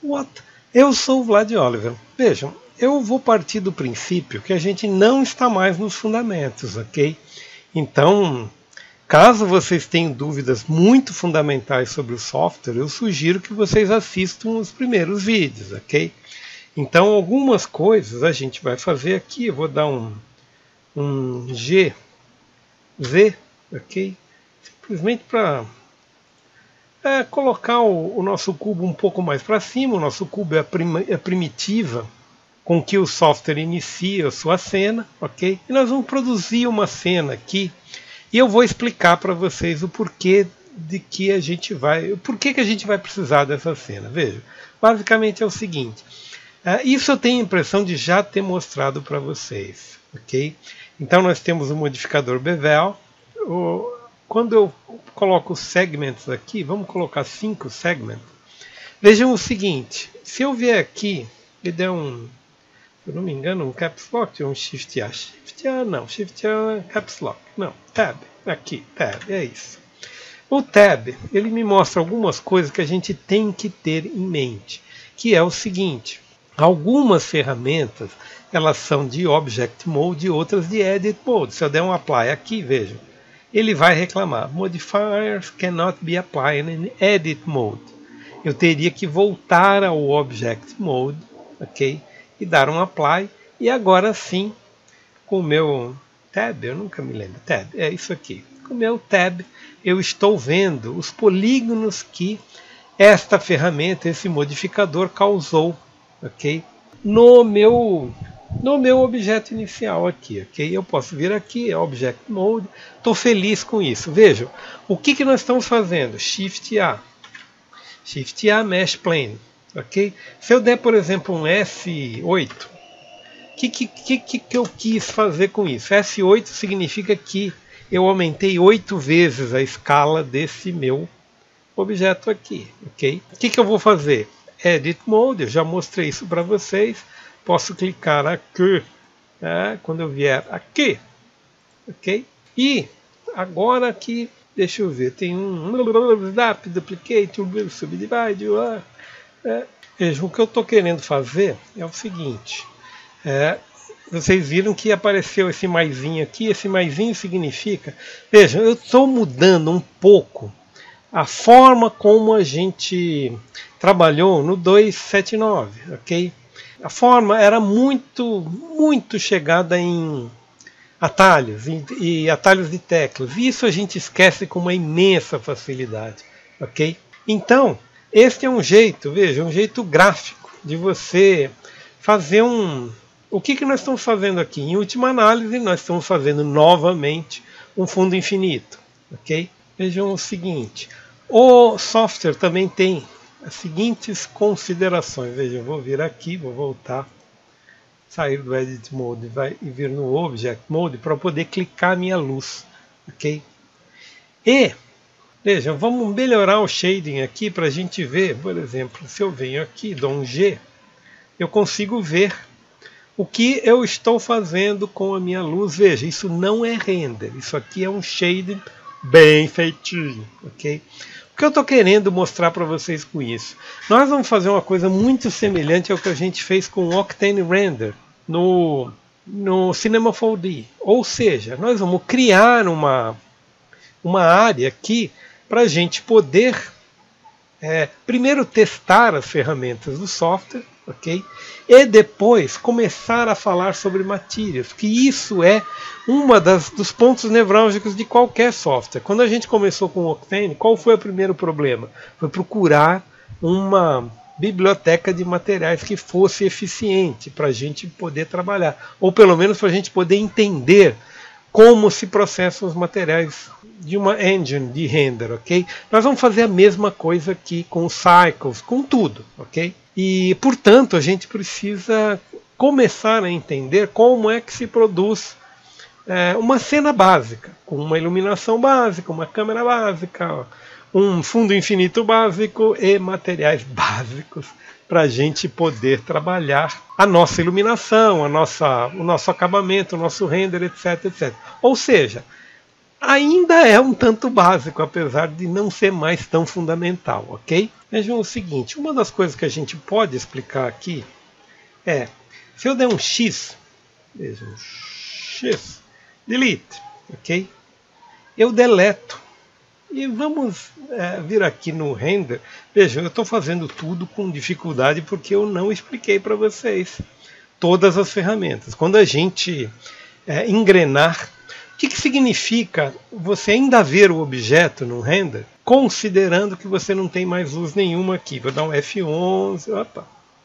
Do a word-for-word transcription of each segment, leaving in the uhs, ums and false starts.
What? Eu sou o Vlad Oliver. Vejam, eu vou partir do princípio que a gente não está mais nos fundamentos, ok? Então, caso vocês tenham dúvidas muito fundamentais sobre o software, eu sugiro que vocês assistam os primeiros vídeos, ok? Então, algumas coisas a gente vai fazer aqui. Eu vou dar um, um G, Z, ok? Simplesmente para é, colocar o, o nosso cubo um pouco mais para cima. O nosso cubo é a, prima, é a primitiva com que o software inicia a sua cena, ok? E nós vamos produzir uma cena aqui e eu vou explicar para vocês o porquê de que a gente vai, o porquê que a gente vai precisar dessa cena. Veja, basicamente é o seguinte. Uh, isso eu tenho a impressão de já ter mostrado para vocês, ok? Então nós temos o modificador Bevel. O, quando eu coloco os segmentos aqui, vamos colocar cinco segmentos. Vejam o seguinte, se eu vier aqui e der um, se eu não me engano, um Caps Lock, um Shift A, Shift A não, Shift A, Caps Lock, não, Tab, aqui, Tab, é isso. O Tab, ele me mostra algumas coisas que a gente tem que ter em mente, que é o seguinte. Algumas ferramentas, elas são de Object Mode e outras de Edit Mode. Se eu der um Apply aqui, vejam, ele vai reclamar. Modifiers cannot be applied in Edit Mode. Eu teria que voltar ao Object Mode, ok? E dar um Apply. E agora sim, com o meu Tab, eu nunca me lembro, Tab, é isso aqui. Com o meu Tab, eu estou vendo os polígonos que esta ferramenta, esse modificador causou. Ok? No meu, no meu objeto inicial aqui, ok? Eu posso vir aqui, Object Mode, estou feliz com isso. Vejam, o que, que nós estamos fazendo? Shift A, Shift A, Mesh Plane, ok? Se eu der, por exemplo, um F oito, o que, que, que, que eu quis fazer com isso? F oito significa que eu aumentei oito vezes a escala desse meu objeto aqui, ok? O que, que eu vou fazer? Edit Mode, eu já mostrei isso para vocês. Posso clicar aqui, né, quando eu vier aqui, ok? E agora aqui, deixa eu ver, tem um Snap, Duplicate, Subdivide. É, vejam, o que eu estou querendo fazer é o seguinte. É, vocês viram que apareceu esse maisinho aqui. Esse maisinho significa, vejam, eu estou mudando um pouco a forma como a gente trabalhou no duzentos e setenta e nove, ok? A forma era muito, muito chegada em atalhos e, e atalhos de teclas. E isso a gente esquece com uma imensa facilidade, ok? Então, este é um jeito, veja, um jeito gráfico de você fazer um... O que, que nós estamos fazendo aqui? Em última análise, nós estamos fazendo novamente um fundo infinito, ok? Vejam o seguinte, o software também tem as seguintes considerações. Veja, eu vou vir aqui, vou voltar, sair do Edit Mode vai, e vir no Object Mode para poder clicar a minha luz, ok? E, vejam, vamos melhorar o shading aqui para a gente ver, por exemplo, se eu venho aqui, dou um G, eu consigo ver o que eu estou fazendo com a minha luz. Veja, isso não é render, isso aqui é um shading bem feitinho, ok? O que eu estou querendo mostrar para vocês com isso? Nós vamos fazer uma coisa muito semelhante ao que a gente fez com o Octane Render no, no Cinema quatro D. Ou seja, nós vamos criar uma, uma área aqui para a gente poder é, primeiro testar as ferramentas do software, ok? E depois começar a falar sobre materials, que isso é uma das, dos pontos nevrálgicos de qualquer software. Quando a gente começou com o Octane, qual foi o primeiro problema? Foi procurar uma biblioteca de materiais que fosse eficiente para a gente poder trabalhar, ou pelo menos para a gente poder entender como se processam os materiais de uma engine de render, ok? Nós vamos fazer a mesma coisa aqui com os cycles, com tudo, ok? E, portanto, a gente precisa começar a entender como é que se produz é, uma cena básica, com uma iluminação básica, uma câmera básica, um fundo infinito básico e materiais básicos para a gente poder trabalhar a nossa iluminação, a nossa, o nosso acabamento, o nosso render, etc, etcétera. Ou seja, ainda é um tanto básico, apesar de não ser mais tão fundamental, ok? Vejam o seguinte, uma das coisas que a gente pode explicar aqui é, se eu der um X, vejam, X, delete, ok? Eu deleto. E vamos é, vir aqui no render. Vejam, eu estou fazendo tudo com dificuldade porque eu não expliquei para vocês todas as ferramentas. Quando a gente é, engrenar, o que, que significa você ainda ver o objeto no render, considerando que você não tem mais luz nenhuma aqui? Vou dar um F onze. Opa.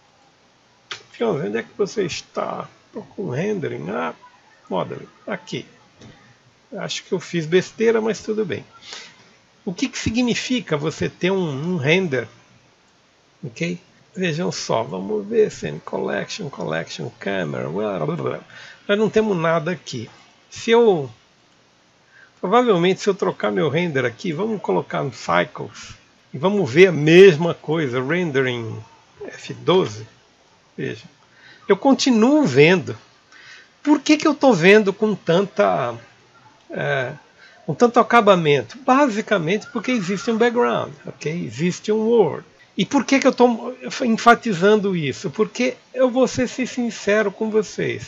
F onze, onde é que você está? Estou com rendering. Ah, modeling. Aqui. Acho que eu fiz besteira, mas tudo bem. O que, que significa você ter um, um render? Ok? Vejam só, vamos ver se collection, collection, camera, blá, blá, blá. Nós não temos nada aqui. Se eu, provavelmente se eu trocar meu render aqui, vamos colocar no cycles e vamos ver a mesma coisa, rendering F doze. Veja, eu continuo vendo. Por que, que eu estou vendo com tanta é, com tanto acabamento? Basicamente porque existe um background, ok? Existe um word. E por que, que eu estou enfatizando isso? Porque eu vou ser sincero com vocês.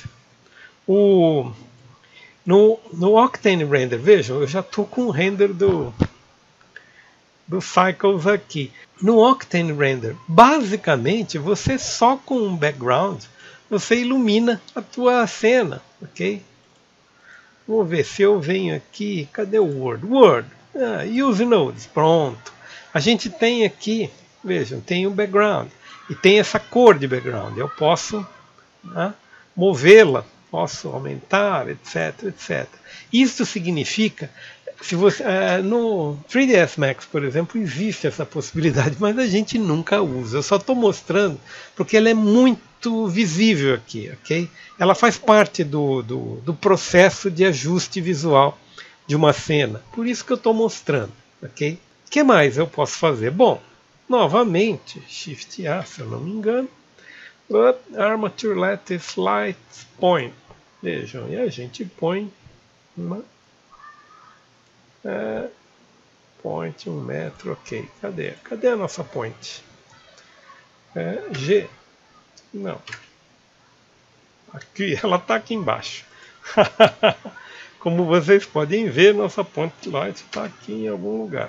O, no, no Octane Render, vejam, eu já estou com o render do, do Cycles aqui. No Octane Render, basicamente, você só com um background, você ilumina a tua cena, ok? Vamos ver se eu venho aqui, cadê o Word? Word, ah, Use Nodes, pronto. A gente tem aqui, vejam, tem o background e tem essa cor de background. Eu posso né, movê-la, posso aumentar, etc, etcétera. Isso significa, se você, uh, no três D S Max, por exemplo, existe essa possibilidade, mas a gente nunca usa. Eu só estou mostrando porque ela é muito visível aqui, ok? Ela faz parte do, do, do processo de ajuste visual de uma cena. Por isso que eu estou mostrando, ok? O que mais eu posso fazer? Bom, novamente, Shift A, se eu não me engano, Armature Lattice Light Point. Vejam, e a gente põe uma é, point, um metro, ok. Cadê? Cadê a nossa point? É, G. Não. Aqui, ela está aqui embaixo. Como vocês podem ver, nossa point light está aqui em algum lugar.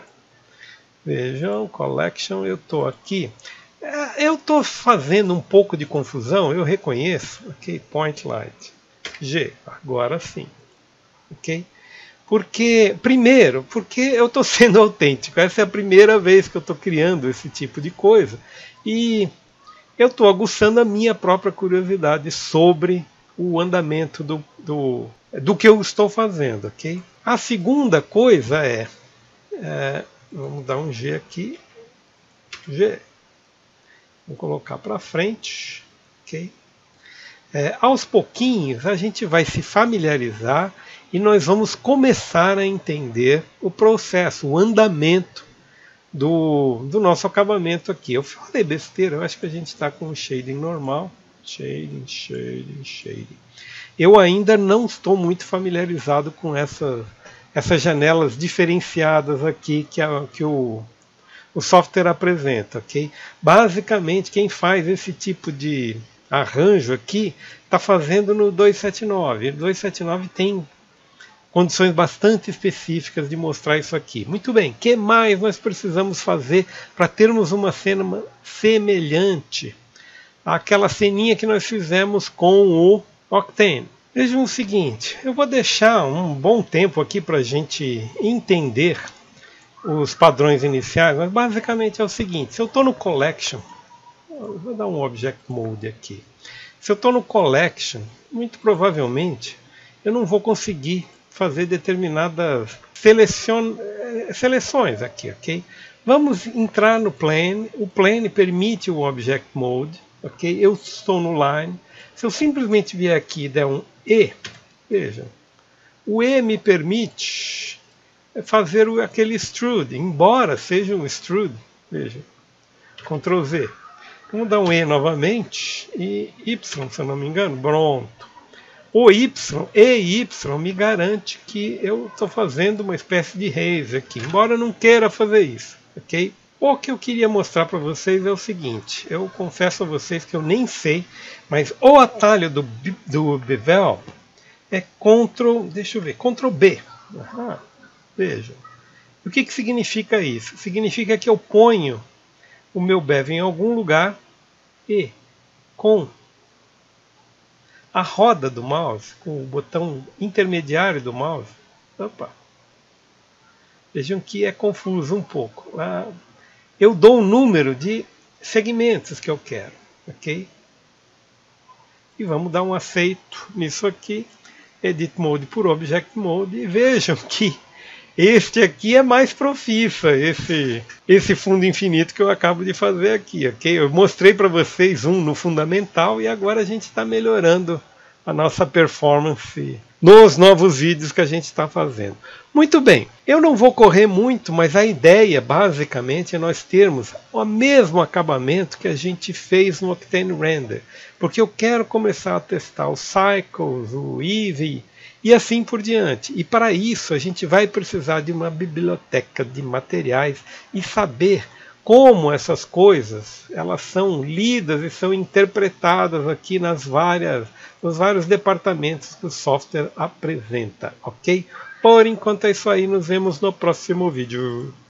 Vejam, collection, eu estou aqui. É, eu estou fazendo um pouco de confusão, eu reconheço. Ok, point light. G, agora sim. Ok? Porque, primeiro, porque eu estou sendo autêntico. Essa é a primeira vez que eu estou criando esse tipo de coisa. E eu estou aguçando a minha própria curiosidade sobre o andamento do, do, do que eu estou fazendo. Okay? A segunda coisa é, é... Vamos dar um G aqui. G. Vou colocar para frente. Ok? É, aos pouquinhos a gente vai se familiarizar e nós vamos começar a entender o processo, o andamento do, do nosso acabamento aqui. Eu falei besteira, eu acho que a gente está com o shading normal. Shading, shading, shading. Eu ainda não estou muito familiarizado com essa, essas janelas diferenciadas aqui que, a, que o, o software apresenta. Okay? Basicamente, quem faz esse tipo de arranjo aqui está fazendo no duzentos e setenta e nove. O duzentos e setenta e nove tem condições bastante específicas de mostrar isso aqui. Muito bem, o que mais nós precisamos fazer para termos uma cena semelhante àquela ceninha que nós fizemos com o Octane? Vejam o seguinte, eu vou deixar um bom tempo aqui para a gente entender os padrões iniciais, mas basicamente é o seguinte, se eu estou no Collection, vou dar um Object Mode aqui, se eu estou no Collection, muito provavelmente eu não vou conseguir fazer determinadas selecion... seleções aqui, ok? Vamos entrar no Plane. O Plane permite o Object Mode, ok? Eu estou no Line. Se eu simplesmente vier aqui e der um E, veja, o E me permite fazer aquele extrude, embora seja um extrude, veja, control Z. Vamos dar um E novamente e Y, se eu não me engano, pronto. O Y e Y me garante que eu estou fazendo uma espécie de raise aqui, embora eu não queira fazer isso, ok? O que eu queria mostrar para vocês é o seguinte, eu confesso a vocês que eu nem sei, mas o atalho do, do Bevel é Ctrl, deixa eu ver, Ctrl B. Ah, vejam. O que, que significa isso? Significa que eu ponho o meu Bevel em algum lugar e com a roda do mouse, com o botão intermediário do mouse, opa, vejam que é confuso um pouco. Ah, eu dou o número de segmentos que eu quero, ok? E vamos dar um aceito nisso aqui, Edit Mode por Object Mode, e vejam que este aqui é mais profissa, esse, esse fundo infinito que eu acabo de fazer aqui, ok? Eu mostrei para vocês um no fundamental e agora a gente está melhorando a nossa performance nos novos vídeos que a gente está fazendo. Muito bem, eu não vou correr muito, mas a ideia basicamente é nós termos o mesmo acabamento que a gente fez no Octane Render, porque eu quero começar a testar os Cycles, o Eevee e assim por diante. E para isso a gente vai precisar de uma biblioteca de materiais e saber como essas coisas elas são lidas e são interpretadas aqui nas várias, nos vários departamentos que o software apresenta, ok? Por enquanto é isso aí, nos vemos no próximo vídeo.